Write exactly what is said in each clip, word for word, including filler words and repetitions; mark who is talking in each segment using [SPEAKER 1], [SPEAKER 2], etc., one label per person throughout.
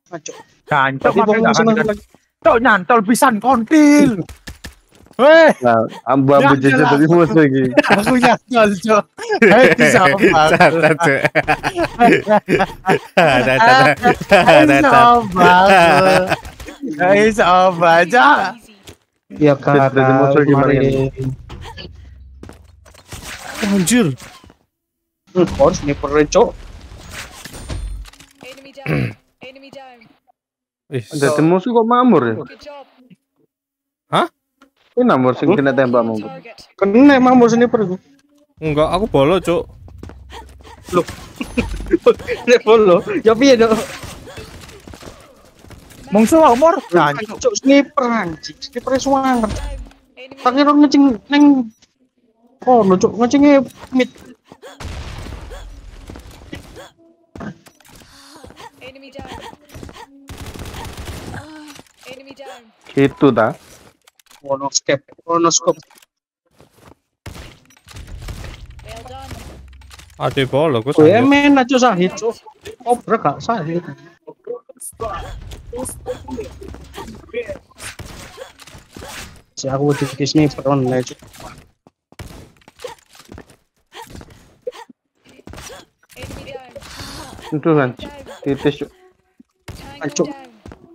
[SPEAKER 1] Gancok makan. Cok nyantol pisan kontil. Weh,
[SPEAKER 2] nah, ambu-ambu jajan tadi musuh iki.
[SPEAKER 1] aku nyantol, Cok. Hei, sobat.
[SPEAKER 3] Catat, Cuk. Ada, ada.
[SPEAKER 1] Hei, sobat. Hei, sobat, Cok.
[SPEAKER 4] Ya kakak.
[SPEAKER 2] Tadi musuh gimana ini?
[SPEAKER 3] Anjir.
[SPEAKER 4] Hmm, harus sniper Cok.
[SPEAKER 5] Enemy down. Enemy down.
[SPEAKER 3] Ih,
[SPEAKER 2] Jadi musuh kok mamur ya?
[SPEAKER 5] Good job.
[SPEAKER 3] hah?
[SPEAKER 2] Ini mamur sing kena tembak mamur.
[SPEAKER 5] Target.
[SPEAKER 4] Kena mamur sniper itu.
[SPEAKER 3] Enggak, aku bolo, Cuk.
[SPEAKER 4] Sniper lo. Ya piye dok?
[SPEAKER 1] Mongso umur. Gancok.
[SPEAKER 4] Cok sniper anjing. Sniper suwanger.
[SPEAKER 5] Enemy
[SPEAKER 4] Tak kira ngecing neng. Oh, lo Cok ngecingnya mid.
[SPEAKER 5] Enemy down. Enemy down.
[SPEAKER 2] Itu dah.
[SPEAKER 4] Monoscape, monoscope.
[SPEAKER 5] Well done.
[SPEAKER 3] Ada bolo, gue
[SPEAKER 4] Gue
[SPEAKER 3] sanggup.
[SPEAKER 4] main aja sahid Cok. Obrak gak sahid. Si aku di sniper online Cok.
[SPEAKER 5] Enemy down.
[SPEAKER 2] Itu kan titis. Cuk.
[SPEAKER 5] Tango
[SPEAKER 4] Ancuk.
[SPEAKER 5] down.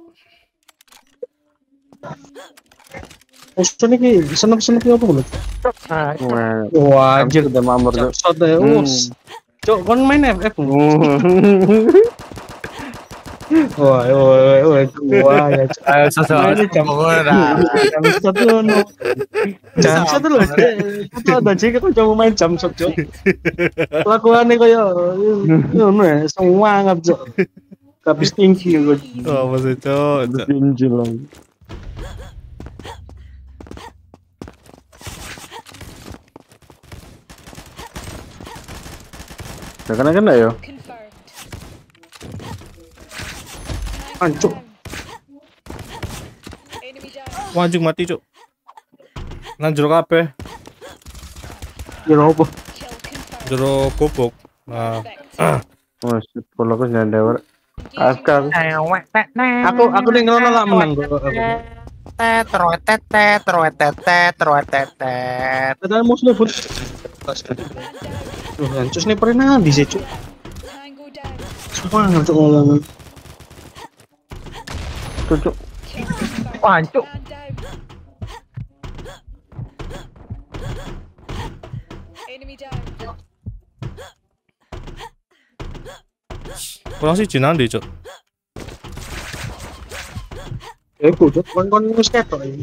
[SPEAKER 4] Musuh nih senep-senep apa lu?
[SPEAKER 2] Wah,
[SPEAKER 4] Wah, anjir
[SPEAKER 2] udah mamur Cuk.
[SPEAKER 4] shot deh. Us. Cok, kon main F F. Wah, wah, wah, wah, ya.
[SPEAKER 1] Ayo sesuatu
[SPEAKER 4] Ini jam
[SPEAKER 1] ora.
[SPEAKER 4] jam satu no. Jam satu loh. Kita ada sih kita coba main jam satu. Lakuannya kayak ngono ya, semua ngap Cok. Habis tinggi gue.
[SPEAKER 3] Oh, masih, Cuk. Cuk.
[SPEAKER 2] Tinjil lagi. Nah, kena kena yo.
[SPEAKER 5] Confirmed.
[SPEAKER 4] Ancuk.
[SPEAKER 5] Enemy down.
[SPEAKER 3] Wah, anjing mati, Cuk. Nang jero kabeh.
[SPEAKER 4] Ya apa?
[SPEAKER 5] Kill confirmed.
[SPEAKER 3] Jero gobok. Nah,
[SPEAKER 5] Perfect.
[SPEAKER 2] Oh, si bola kok jangan dewer. Askar.
[SPEAKER 4] Aku aku ning ngono lah menang kok.
[SPEAKER 1] Tet, rotet, tet, rotet, tet, rotet, tet.
[SPEAKER 4] Padahal musuhnya pun. Tuh, kan cus sniper nanti sih Cuk.
[SPEAKER 5] Tango down.
[SPEAKER 4] Semua ngap Cok ngomong.
[SPEAKER 2] Cuk.
[SPEAKER 5] Kill confirmed.
[SPEAKER 1] Wancuk.
[SPEAKER 5] Man down. Enemy down.
[SPEAKER 3] kurang sih nanti, Cuk.
[SPEAKER 4] Eh, ku Cuk, kon-kon wis ketok iki.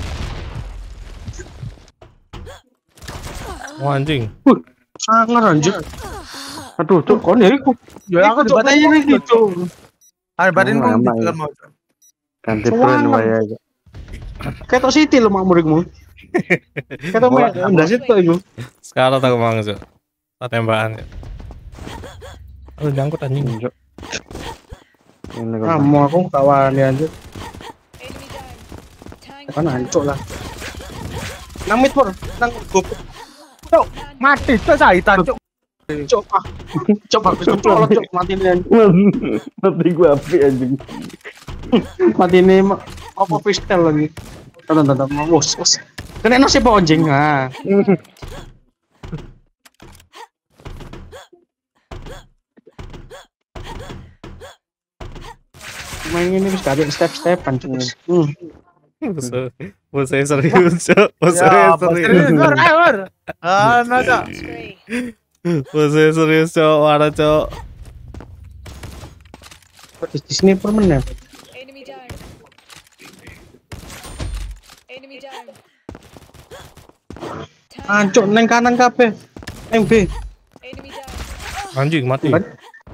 [SPEAKER 3] Wah, anjing.
[SPEAKER 4] Sangar anjir.
[SPEAKER 2] Aduh, Cuk, kon ya iku.
[SPEAKER 1] Ya aku
[SPEAKER 4] Cuk,
[SPEAKER 1] debatnya
[SPEAKER 4] ini gitu.
[SPEAKER 1] Ada badan
[SPEAKER 2] Oh,
[SPEAKER 1] kok
[SPEAKER 2] emang
[SPEAKER 1] gitu
[SPEAKER 2] ya.
[SPEAKER 1] kan mau.
[SPEAKER 2] Ganti brand wae aja.
[SPEAKER 4] Ketok City lo makmur iku. Ketok
[SPEAKER 2] Bola.
[SPEAKER 4] main ndas itu iku.
[SPEAKER 3] Sekarang tak kemang, Cuk. Tak tembakan. Aduh, nyangkut anjing.
[SPEAKER 2] Cuk. Ini kok.
[SPEAKER 4] Kamu aku kawan ya anjir.
[SPEAKER 5] Enemy down. Tango
[SPEAKER 4] Kan
[SPEAKER 5] down.
[SPEAKER 4] hancur lah. Nang mid por, nang gopuk.
[SPEAKER 1] Cuk, mati tuh sahitan, Cuk.
[SPEAKER 4] Cok, ah. Cok habis kecolot Cok mati nih.
[SPEAKER 2] Mati gua api anjing.
[SPEAKER 4] Mati nih apa pistol lagi. Tonton tonton mus mus. Kena nasi po anjing ah. Main ini bisa ada step-stepan Cok. Hmm.
[SPEAKER 3] Musuh, musuhnya serius, Cuk. Musuhnya
[SPEAKER 1] Ya,
[SPEAKER 3] serius.
[SPEAKER 1] Gur, ayo, Gur. Ah, nada.
[SPEAKER 5] Spree.
[SPEAKER 3] Musuhnya serius, Cuk. Mana, Cuk?
[SPEAKER 4] Di sini permen ya.
[SPEAKER 5] Enemy down. Enemy down.
[SPEAKER 4] Ancuk neng kanan kabeh. M B.
[SPEAKER 5] Enemy down.
[SPEAKER 3] Anjing mati.
[SPEAKER 4] Kan?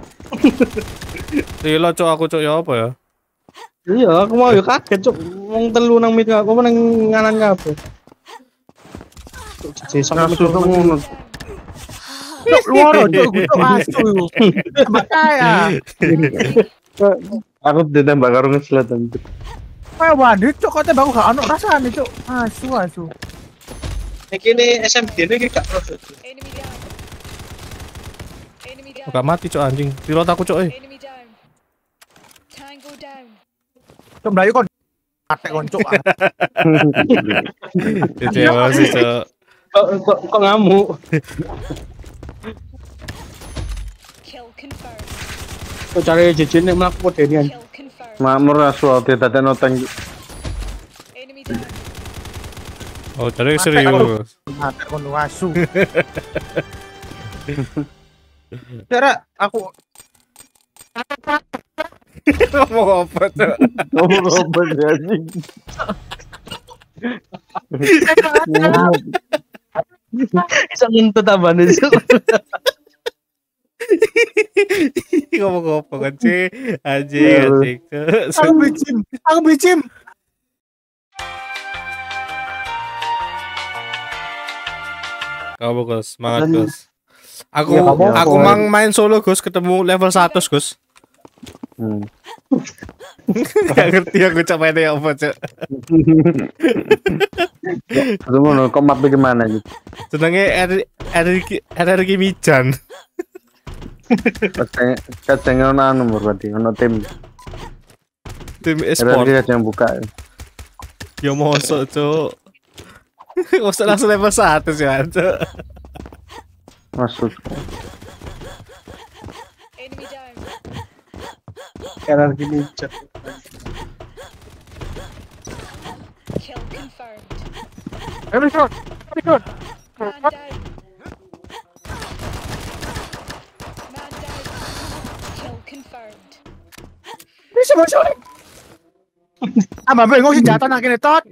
[SPEAKER 3] Tila, Cuk, aku, Cuk, ya apa ya?
[SPEAKER 4] Iya, aku mau ya kaget Cuk. Wong telu nang mid aku nang kanan kabeh. Cuk, sesok
[SPEAKER 2] Kasus ngono.
[SPEAKER 1] Cuk, luar, Cuk, Cuk, asu. Makanya.
[SPEAKER 2] Aku ditembak karo ngeslet anjir.
[SPEAKER 1] Kayak bandit, Cuk, kok tembak gak ono rasane, Cuk. Asu, asu.
[SPEAKER 4] Iki ne S M D ne iki gak terus.
[SPEAKER 5] Enemy down. Enemy down.
[SPEAKER 3] Gak mati, Cuk, anjing. Pilot aku, Cuk, eh.
[SPEAKER 5] Enemy down. Tango
[SPEAKER 1] Melayu kon atek koncuk.
[SPEAKER 3] Jadi emosi, Cok.
[SPEAKER 4] Kok kok kok ngamuk.
[SPEAKER 5] Kill confirmed.
[SPEAKER 4] Kok cari jejene mlaku modenian.
[SPEAKER 5] Kill confirmed.
[SPEAKER 2] Makmur asu tidak ada noteng.
[SPEAKER 5] Enemy down.
[SPEAKER 3] Oh, jadi serius.
[SPEAKER 1] Atek kon asu. Cara aku
[SPEAKER 3] Ngomong apa, Cok?
[SPEAKER 2] Ngomong apa ya anjing?
[SPEAKER 4] Bisa ngentut tambane itu.
[SPEAKER 3] Ngomong apa kan sih? Anjing, anjing.
[SPEAKER 1] aku bicim, aku bicim.
[SPEAKER 3] Kamu Gus, semangat Gus. Aku
[SPEAKER 4] Ya, kamu
[SPEAKER 3] aku
[SPEAKER 4] apa?
[SPEAKER 3] mang main solo Gus, ketemu level seratus Gus.
[SPEAKER 2] Hmm.
[SPEAKER 3] Gak ngerti aku cak mainnya apa cak.
[SPEAKER 2] Itu mau kok map gimana gitu?
[SPEAKER 3] Senangnya energi energi mijan.
[SPEAKER 2] Kacang kacang ono anu berarti ono tim.
[SPEAKER 3] Tim
[SPEAKER 2] Ada
[SPEAKER 3] e-sport.
[SPEAKER 2] kacang buka.
[SPEAKER 3] Ya mosok cok. Mosok langsung level seratus ya cok.
[SPEAKER 2] Masuk.
[SPEAKER 5] Enemy down.
[SPEAKER 4] Kanan gini chat.
[SPEAKER 5] Kill confirmed.
[SPEAKER 1] Every shot, every shot.
[SPEAKER 5] Man down. Man down. Kill confirmed.
[SPEAKER 1] Bisa masuk. Ah, mbak ngomong sih jatuh nak kene tot.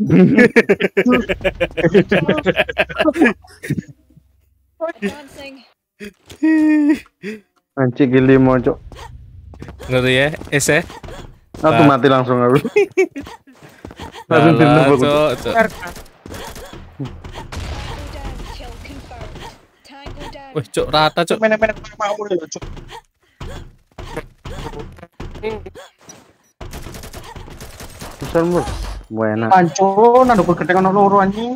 [SPEAKER 5] Advancing.
[SPEAKER 2] Anjing gili mau cok.
[SPEAKER 3] Ngeri ya, es ya.
[SPEAKER 2] Aku
[SPEAKER 3] Nah.
[SPEAKER 2] mati langsung aku. Langsung
[SPEAKER 3] Alah,
[SPEAKER 2] tindak aku.
[SPEAKER 3] cok, cok.
[SPEAKER 5] Tango down. Kill confirmed. Tango down.
[SPEAKER 3] Wih cok rata cok.
[SPEAKER 4] Menek-menek mau lho cuk.
[SPEAKER 2] Besar mu. Buena.
[SPEAKER 4] Panco nang nduk gedhe ono loro anjing.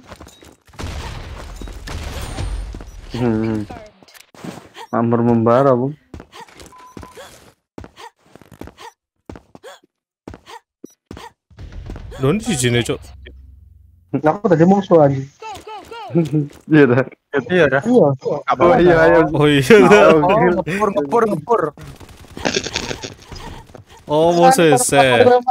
[SPEAKER 2] Hmm.
[SPEAKER 5] Confirmed.
[SPEAKER 2] Makmur membara bu.
[SPEAKER 3] Don di sini cok.
[SPEAKER 4] Lah aku tadi musuh anjing.
[SPEAKER 5] Go, go, go.
[SPEAKER 2] Iya dah.
[SPEAKER 1] Iya dah.
[SPEAKER 4] Iya.
[SPEAKER 2] Oh iya ayo.
[SPEAKER 3] Oh iya.
[SPEAKER 2] Oh,
[SPEAKER 1] Oh,
[SPEAKER 2] gila.
[SPEAKER 1] ngepur, ngepur, ngepur.
[SPEAKER 3] Oh mau selesai.
[SPEAKER 5] Enemy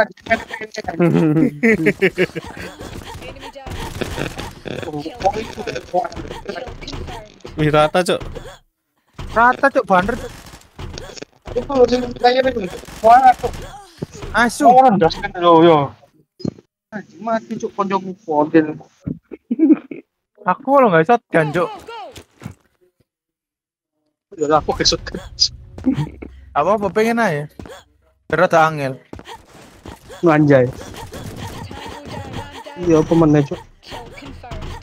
[SPEAKER 5] down. Kill confirmed. Kill confirmed.
[SPEAKER 3] Wih rata cok.
[SPEAKER 1] Rata cuk bander cuk.
[SPEAKER 4] Itu lho sing layar itu. Wah, aku
[SPEAKER 1] Asu.
[SPEAKER 4] orang das kan yo yo. Anjing mati cuk koncoku konten.
[SPEAKER 1] Aku lo nggak shotgun
[SPEAKER 5] Go,
[SPEAKER 1] cuk.
[SPEAKER 5] go, go.
[SPEAKER 4] Ya lah, aku kesut.
[SPEAKER 1] Apa apa pengen aja. Berat angel.
[SPEAKER 4] Nganjay.
[SPEAKER 5] Tango down. Man down.
[SPEAKER 4] Iya pemennya cuk.
[SPEAKER 5] Kill confirmed.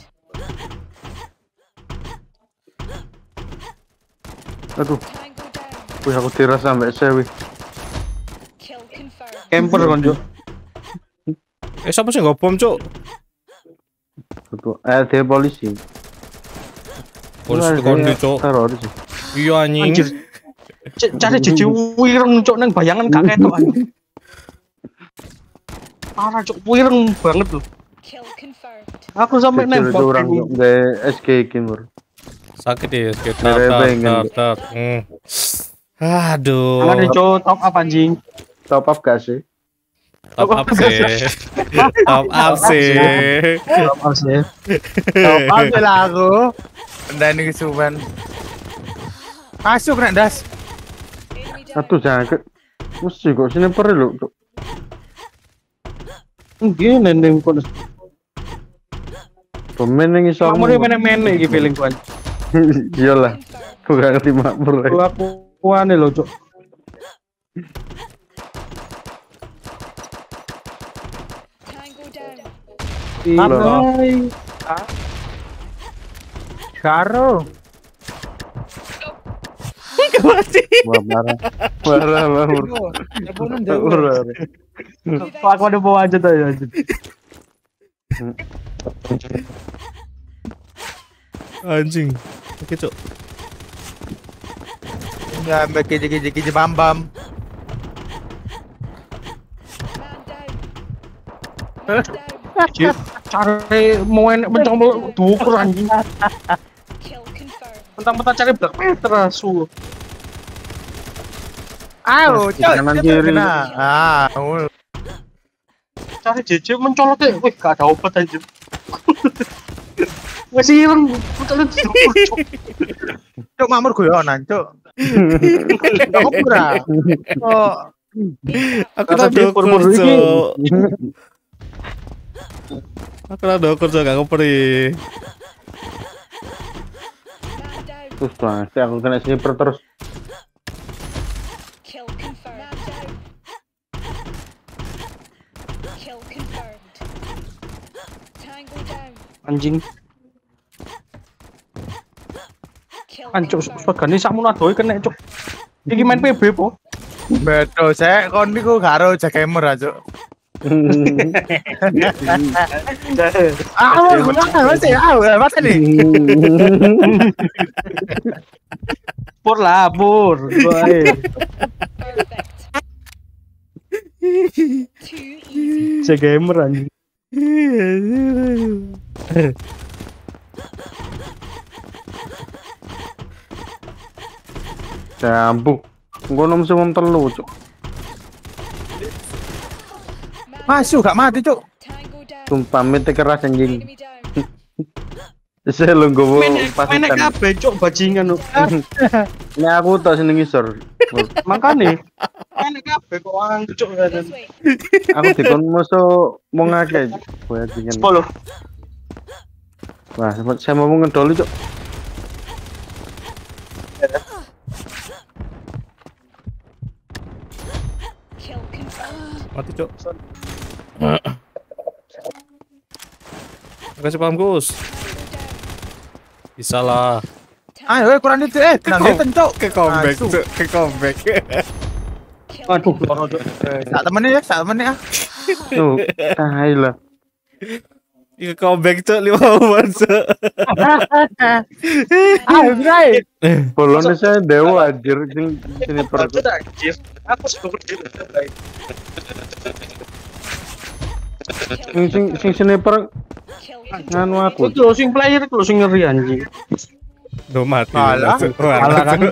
[SPEAKER 2] Aduh,
[SPEAKER 5] Tango down.
[SPEAKER 2] wih aku tiras sampai sewi.
[SPEAKER 5] Kill confirmed.
[SPEAKER 4] Camper kan cuk.
[SPEAKER 3] Eh siapa sih nggak bom cok?
[SPEAKER 2] Betul. Eh dia polisi.
[SPEAKER 3] Polisi
[SPEAKER 2] Wah,
[SPEAKER 3] tuh kondi
[SPEAKER 2] kayak
[SPEAKER 3] cok.
[SPEAKER 2] teroris sih.
[SPEAKER 3] Iya anjing.
[SPEAKER 4] Anjir. C- Cari cici wireng cuk nang bayangan gak ketok anjing. Parah cuk wireng banget loh.
[SPEAKER 5] Kill confirmed.
[SPEAKER 4] Aku sampai
[SPEAKER 2] Jujur itu
[SPEAKER 4] nembak
[SPEAKER 2] orang
[SPEAKER 4] bingung.
[SPEAKER 2] dari S K Kimur.
[SPEAKER 3] Sakit ya, sakit. Tap,
[SPEAKER 2] Mereka
[SPEAKER 3] tap,
[SPEAKER 2] ingin.
[SPEAKER 3] tap, tap. Hmm. Aduh.
[SPEAKER 4] Ada cuk top up anjing.
[SPEAKER 2] Top up gak sih?
[SPEAKER 3] Top up sih. Top up sih.
[SPEAKER 4] Top up sih.
[SPEAKER 1] Ambil aku. Dan ini kesuban. Masuk nak das.
[SPEAKER 5] Enemy down.
[SPEAKER 2] Satu jangan ke. Mesti kok sini perlu tuh.
[SPEAKER 4] Gini neng kok.
[SPEAKER 2] Pemain yang iso.
[SPEAKER 4] Kamu ini mene-mene iki feeling ku anjing.
[SPEAKER 2] Iyalah.
[SPEAKER 5] Confirmed.
[SPEAKER 2] Aku gak ngerti makmur lagi.
[SPEAKER 4] Kelakuane lho cuk.
[SPEAKER 5] Tango down.
[SPEAKER 4] Hai.
[SPEAKER 1] Karo.
[SPEAKER 2] Wah parah. Parah makmur. Parah.
[SPEAKER 4] Kelakuane bawa aja tuh anjing.
[SPEAKER 3] Anjing. Oke cok.
[SPEAKER 1] Ya, mbak keje keje keje bam bam.
[SPEAKER 5] Man Down.
[SPEAKER 4] Cari mau enak mencong dukur anjing.
[SPEAKER 5] Kill confirmed.
[SPEAKER 4] Mentang-mentang cari black meter asu.
[SPEAKER 1] Ayo,
[SPEAKER 2] Kanan
[SPEAKER 1] cok,
[SPEAKER 2] kiri.
[SPEAKER 1] kena. Ah, ul.
[SPEAKER 4] Cari J J mencolot ya. Wih, gak ada obat anjing. Masih ireng, mencolot dukur cok.
[SPEAKER 1] Cok mamur guyonan, cok. Gak ora. Oh,
[SPEAKER 3] Aku
[SPEAKER 4] Kata
[SPEAKER 3] tak
[SPEAKER 4] dia
[SPEAKER 3] dokur,
[SPEAKER 4] pur-pur iki.
[SPEAKER 3] Cok. Aku tak dokur, Cok, gak keperi.
[SPEAKER 5] Man down.
[SPEAKER 2] Terus pasti aku kena sniper terus.
[SPEAKER 5] Kill confirmed. Man down. Kill confirmed. Tango down.
[SPEAKER 4] Anjing,
[SPEAKER 5] Kill
[SPEAKER 4] anjing
[SPEAKER 5] confirmed.
[SPEAKER 4] segane sakmu adoe kena cok. Iki main P B po.
[SPEAKER 1] beto saya kon niku karo jakemer aja. Ah, mau guyonan masih. Ah, apa nih?
[SPEAKER 4] Pur lah, pur. Bae.
[SPEAKER 5] Perfect. Too easy.
[SPEAKER 4] Si gamer anjing.
[SPEAKER 2] Campur. Gua nom semam telu, cuk.
[SPEAKER 5] Man
[SPEAKER 1] Masuk gak mati, cok.
[SPEAKER 5] Tango down.
[SPEAKER 2] Sumpah mete keras anjing.
[SPEAKER 5] Enemy down.
[SPEAKER 2] Saya lu gowo
[SPEAKER 4] Menek menek
[SPEAKER 2] pasukan.
[SPEAKER 4] kabeh cok bajingan.
[SPEAKER 2] Ini aku tak seneng isor.
[SPEAKER 4] Makane menek kabeh kok ancuk kan.
[SPEAKER 5] This way.
[SPEAKER 2] Aku dikon musuh mau ngake. Kowe dingin.
[SPEAKER 4] sepuluh.
[SPEAKER 2] Wah, saya mau ngedoli, cuk.
[SPEAKER 5] Kill confirmed.
[SPEAKER 3] Mati, Cok. Kasih paham, Gus.
[SPEAKER 5] Tango down.
[SPEAKER 3] Bisa lah.
[SPEAKER 1] Ayo, eh, kurang itu eh, tenang itu, cok.
[SPEAKER 3] Ke comeback,
[SPEAKER 1] Masuk.
[SPEAKER 3] Cok. Ke comeback.
[SPEAKER 5] Kill
[SPEAKER 4] Aduh,
[SPEAKER 5] confirmed.
[SPEAKER 4] loro cok.
[SPEAKER 1] Sak temennya ya, sak temennya ah.
[SPEAKER 2] Tuh, tai lah.
[SPEAKER 3] Ke comeback, Cok. Lima umur, Cok.
[SPEAKER 1] Ayo, guys.
[SPEAKER 2] Bolone saya dewa anjir sing sini per.
[SPEAKER 4] Aku tak anjir. Aku suka berdiri.
[SPEAKER 2] Sing sing sing sniper
[SPEAKER 5] Kill
[SPEAKER 2] nganu aku.
[SPEAKER 4] Itu lho, sing player itu lho, sing ngeri anjing.
[SPEAKER 3] Duh, mati.
[SPEAKER 1] Malah.
[SPEAKER 3] Cok.
[SPEAKER 2] Kalah kan.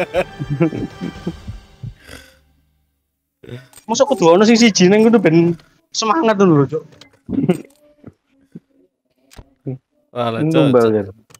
[SPEAKER 4] Masa kudu ono sing siji nang kudu ben semangat dulu lho cok.
[SPEAKER 3] Malah, Cok.
[SPEAKER 2] Tumbal ya.